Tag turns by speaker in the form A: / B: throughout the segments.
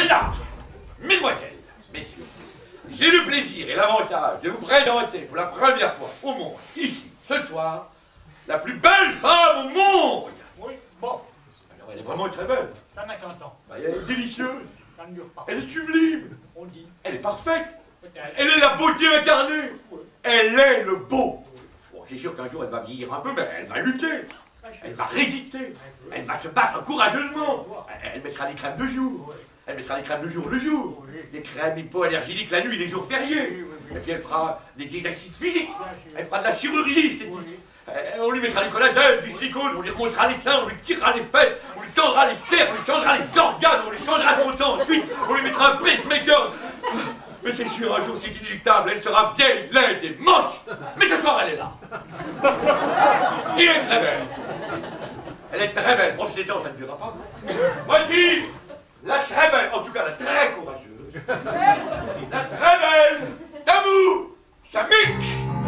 A: Mesdames, mesdemoiselles, messieurs, j'ai le plaisir et l'avantage de vous présenter pour la première fois au monde, ici, ce soir, la plus belle femme au monde.
B: Oui, bon.
A: Alors, elle est vraiment très belle.
B: Ça n'a qu'un temps.
A: Elle est délicieuse.
B: Ça ne dure pas.
A: Elle est sublime.
B: On dit.
A: Elle est parfaite.
B: Peut-être.
A: Elle est la beauté incarnée.
B: Oui.
A: Elle est le beau. Bon, c'est sûr qu'un jour, elle va vieillir un peu, mais elle va lutter. Elle va résister. Elle va se battre courageusement. Elle mettra des crèmes de jour. Elle mettra des crèmes de jour le jour. Des crèmes hypoallergéniques la nuit et les jours fériés. Et puis elle fera des exercices physiques. Elle fera de la chirurgie esthétique. On lui mettra du collagène, du silicone, on lui remontera les seins, on lui tirera les fesses, on lui tendra les fers, on lui changera les organes, on lui changera son sang ensuite, on lui mettra un pacemaker. Mais c'est sûr, un jour c'est inéluctable, elle sera vieille, laide et moche. Mais ce soir elle est là. Elle est très belle. Elle est très belle, profitez-en, ça ne durera pas. Voici la très belle, en tout cas la très courageuse, la très belle Tabou Chamik.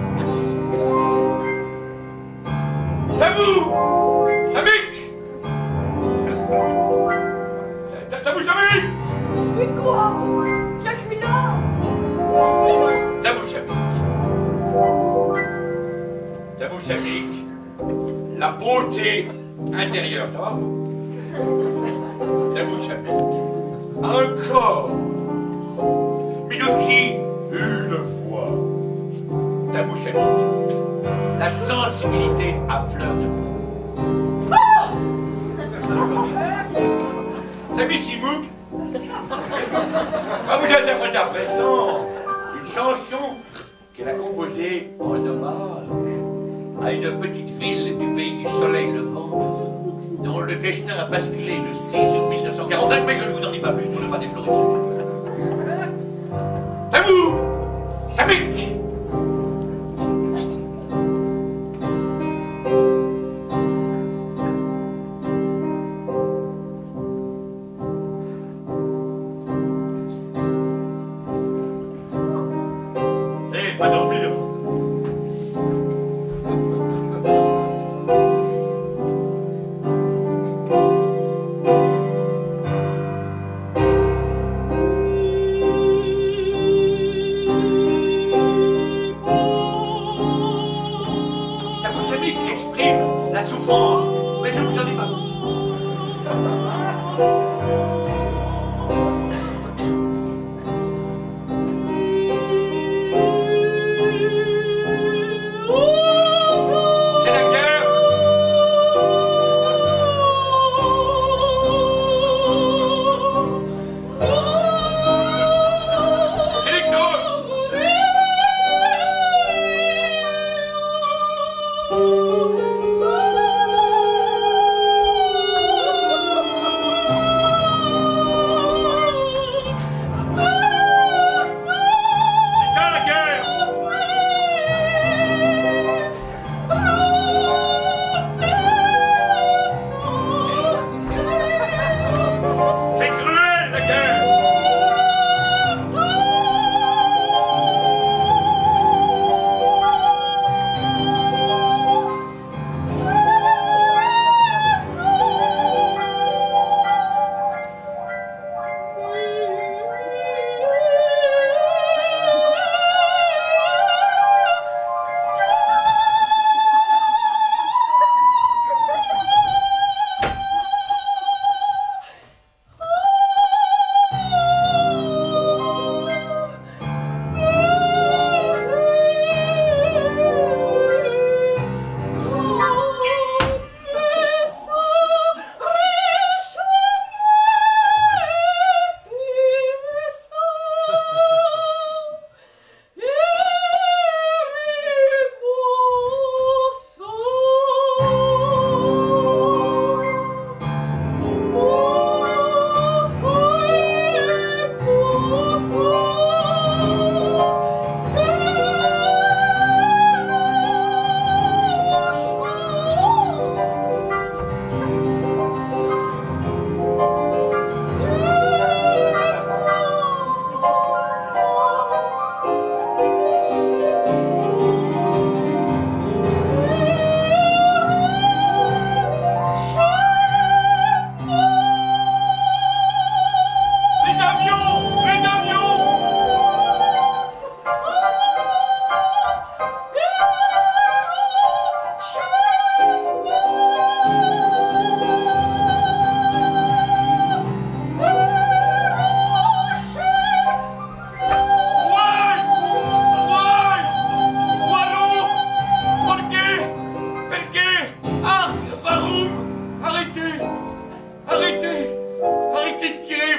A: Tabou Chamik. Tabou Chamik.
C: Mais quoi? Je suis là.
A: Tabou Chamik. Tabou Chamik, la beauté intérieure, ça va? Tabou Chamik a un corps, mais aussi une voix. Tabou Chamik, la sensibilité à fleur de peau. Tabou Chimouk va vous interpréter à présent une chanson qu'elle a composée en hommage à une petite ville du pays du soleil levant, dont le destin a basculé le 6 août 1945, mais je ne vous en dis pas plus pour ne pas déflorer le sujet. Tabou Chamik. Pas dormir.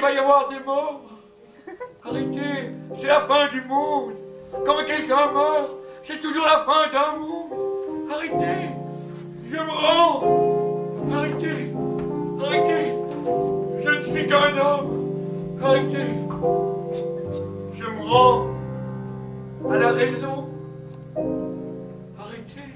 A: va y avoir des morts. Arrêtez, c'est la fin du monde. Quand quelqu'un meurt, c'est toujours la fin d'un monde. Arrêtez, je me rends. Arrêtez, arrêtez, je ne suis qu'un homme. Arrêtez, je me rends à la raison. Arrêtez.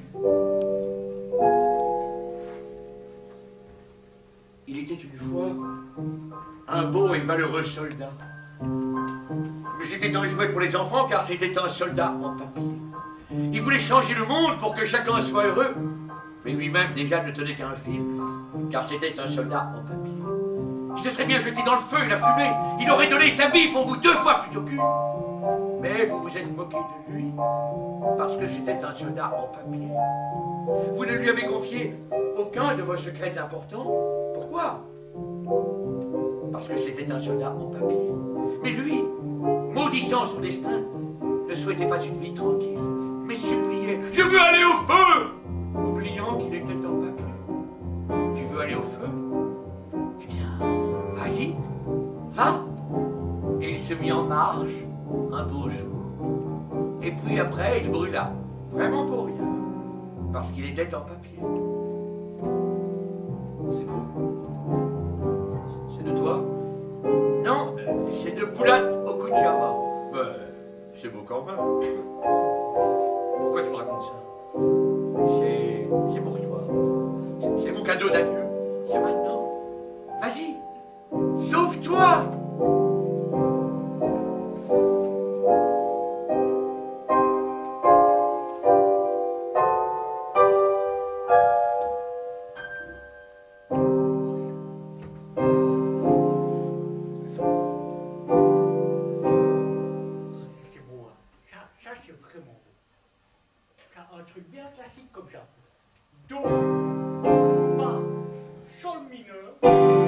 A: Il était une fois un beau et valeureux soldat. Mais c'était un jouet pour les enfants car c'était un soldat en papier. Il voulait changer le monde pour que chacun soit heureux. Mais lui-même déjà ne tenait qu'à un fil car c'était un soldat en papier. Il se serait bien jeté dans le feu et la fumée. Il aurait donné sa vie pour vous 2 fois plutôt qu'une. Mais vous vous êtes moqué de lui parce que c'était un soldat en papier. Vous ne lui avez confié aucun de vos secrets importants. Pourquoi? Parce que c'était un soldat en papier. Mais lui, maudissant son destin, ne souhaitait pas une vie tranquille, mais suppliait « Je veux aller au feu !» oubliant qu'il était en papier. Tu veux aller au feu? Eh bien, vas-y, va. Et il se mit en marche un beau jour. Et puis après, il brûla, vraiment pour rien, parce qu'il était en papier. C'est beau. C'est de toi? Non, c'est de Poulat Okudjava. C'est beau quand même. Pourquoi tu me racontes ça? C'est pour toi. C'est mon cadeau d'adieu. C'est maintenant. Vas-y, sauve-toi!
B: Un truc bien classique comme ça. Do, fa, sol mineur.